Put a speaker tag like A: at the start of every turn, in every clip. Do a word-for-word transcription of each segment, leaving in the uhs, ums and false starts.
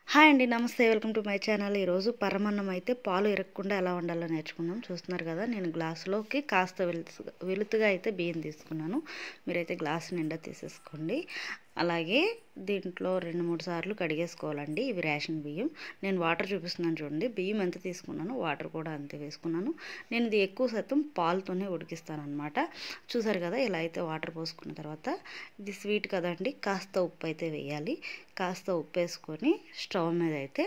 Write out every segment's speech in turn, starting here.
A: Hi అండి, నమస్తే. Welcome to my channel. ఈరోజు పరమాన్నం అయితే పాలు ఇరగకుండా ఎలా వండాలో నేర్చుకుందాం. చూస్తున్నారు కదా, నేను గ్లాసులోకి కాస్త వెలుతు వెలుతుగా అయితే బియ్యం తీసుకున్నాను. మీరైతే గ్లాసు నిండా తీసేసుకోండి. అలాగే దీంట్లో రెండు మూడు సార్లు కడిగేసుకోవాలండి. ఇవి రేషన్ బియ్యం. నేను వాటర్ చూపిస్తున్నాను చూడండి. బియ్యం ఎంత తీసుకున్నాను, వాటర్ కూడా అంతే వేసుకున్నాను. నేను ఇది ఎక్కువ శాతం పాలతోనే ఉడికిస్తాను అనమాట. చూసారు కదా, ఇలా అయితే వాటర్ పోసుకున్న తర్వాత ఇది స్వీట్ కదండి, కాస్త ఉప్పు అయితే వేయాలి. కాస్త ఉప్పు వేసుకొని స్టవ్ మీద అయితే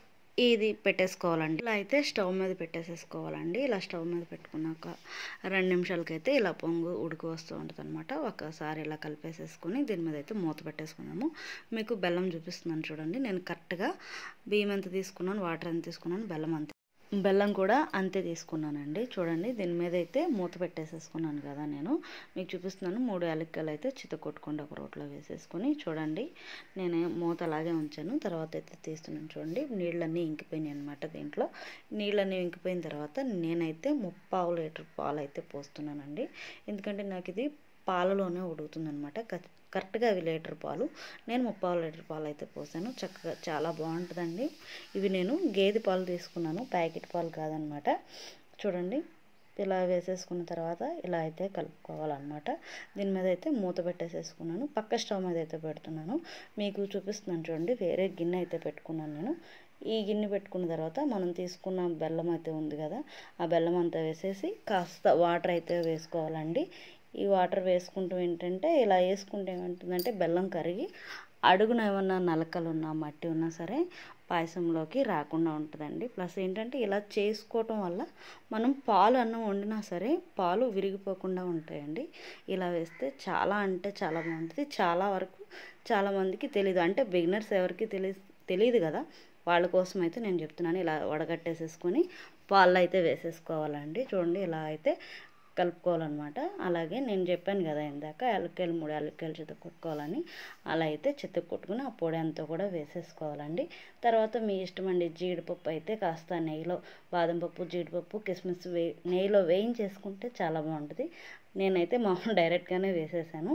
A: ఇది పెట్టేసుకోవాలండి. ఇలా అయితే స్టవ్ మీద పెట్టేసేసుకోవాలండి. ఇలా స్టవ్ మీద పెట్టుకున్నాక రెండు నిమిషాలకైతే ఇలా పొంగు ఉడికి వస్తూ ఉంటుంది అనమాట. ఒకసారి ఇలా కలిపేసేసుకొని దీని మీద అయితే మూత పెట్టేసుకున్నాము. మీకు బెల్లం చూపిస్తున్నాను చూడండి. నేను కరెక్ట్గా బియ్యం ఎంత తీసుకున్నాను, వాటర్ ఎంత తీసుకున్నాను, బెల్లం అంతే బెల్లం కూడా అంతే తీసుకున్నానండి. చూడండి, దీని మీద అయితే మూత పెట్టేసేసుకున్నాను కదా. నేను మీకు చూపిస్తున్నాను. మూడు యాలక్కాయలు అయితే చితకొట్టుకుండా ఒక రోట్లో వేసేసుకొని చూడండి, నేను మూత అలాగే ఉంచాను. తర్వాత అయితే తీస్తున్నాను చూడండి. నీళ్ళన్నీ ఇంకిపోయినాయి అనమాట. దీంట్లో నీళ్ళన్నీ ఇంకిపోయిన తర్వాత నేనైతే ముప్పావు లీటర్ పాలు అయితే పోస్తున్నానండి. ఎందుకంటే నాకు ఇది పాలలోనే ఉడుకుతుంది అనమాట. కరెక్ట్గా అవి లీటర్ పాలు, నేను ముప్పావు లీటర్ పాలు అయితే పోసాను. చక్కగా చాలా బాగుంటుందండి. ఇవి నేను గేదె పాలు తీసుకున్నాను, ప్యాకెట్ పాలు కాదనమాట. చూడండి, ఇలా వేసేసుకున్న తర్వాత ఇలా అయితే కలుపుకోవాలన్నమాట. దీని మీద అయితే మూత పెట్టేసేసుకున్నాను. పక్క స్టవ్ మీద అయితే పెడుతున్నాను. మీకు చూపిస్తున్నాను చూడండి. వేరే గిన్నె అయితే పెట్టుకున్నాను నేను. ఈ గిన్నె పెట్టుకున్న తర్వాత మనం తీసుకున్న బెల్లం అయితే ఉంది కదా, ఆ బెల్లం అంతా వేసేసి కాస్త వాటర్ అయితే వేసుకోవాలండి. ఈ వాటర్ వేసుకుంటూ ఏంటంటే ఇలా వేసుకుంటే ఏమంటుందంటే బెల్లం కరిగి అడుగున ఏమన్నా నలకలు ఉన్నా మట్టి ఉన్నా సరే పాయసంలోకి రాకుండా ఉంటుందండి. ప్లస్ ఏంటంటే ఇలా చేసుకోవటం వల్ల మనం పాలు అన్నం వండినా సరే పాలు విరిగిపోకుండా ఉంటాయండి. ఇలా వేస్తే చాలా అంటే చాలా బాగుంటుంది. చాలా వరకు చాలామందికి తెలీదు, అంటే బిగినర్స్ ఎవరికి తెలి తెలియదు కదా, వాళ్ళ కోసం అయితే నేను చెప్తున్నాను. ఇలా వడగట్టేసేసుకొని పాలు అయితే వేసేసుకోవాలండి. చూడండి, ఇలా అయితే కలుపుకోవాలన్నమాట. అలాగే నేను చెప్పాను కదా ఇందాక, యాలక్కాయలు మూడు యాలక్కాయలు చిత్త కొట్టుకోవాలని. అలా అయితే చిత్త కొట్టుకుని ఆ పొడి అంతా కూడా వేసేసుకోవాలండి. తర్వాత మీ ఇష్టం అండి. జీడిపప్పు అయితే కాస్త నెయ్యిలో, బాదం పప్పు, జీడిపప్పు, కిస్మిస్ వే నెయ్యిలో వేయించేసుకుంటే చాలా బాగుంటుంది. నేనైతే మామూలు డైరెక్ట్గానే వేసేసాను.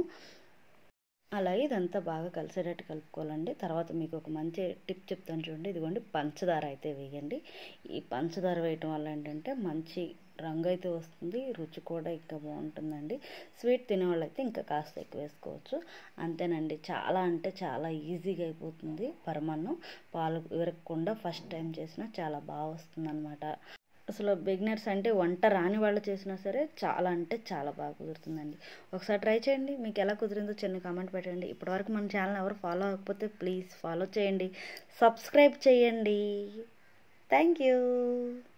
A: అలాగే ఇదంతా బాగా కలిసేటట్టు కలుపుకోవాలండి. తర్వాత మీకు ఒక మంచి టిప్ చెప్తాను చూడండి. ఇదిగోండి, పంచదార అయితే వేయండి. ఈ పంచదార వేయటం వల్ల ఏంటంటే మంచి రంగు అయితే వస్తుంది, రుచి కూడా ఇంకా బాగుంటుందండి. స్వీట్ తినేవాళ్ళు అయితే ఇంకా కాస్త ఎక్కువ వేసుకోవచ్చు. అంతేనండి, చాలా అంటే చాలా ఈజీగా అయిపోతుంది పరమాన్నం. పాలు విరగకుండా ఫస్ట్ టైం చేసినా చాలా బాగా వస్తుంది అనమాట. అసలు బిగినర్స్ అంటే వంట రాని వాళ్ళు చేసినా సరే చాలా అంటే చాలా బాగా కుదురుతుందండి. ఒకసారి ట్రై చేయండి. మీకు ఎలా కుదిరిందో చిన్న కామెంట్ పెట్టండి. ఇప్పటివరకు మన ఛానల్ ఎవరు ఫాలో అవ్వకపోతే ప్లీజ్ ఫాలో చేయండి, సబ్స్క్రైబ్ చేయండి. Thank you.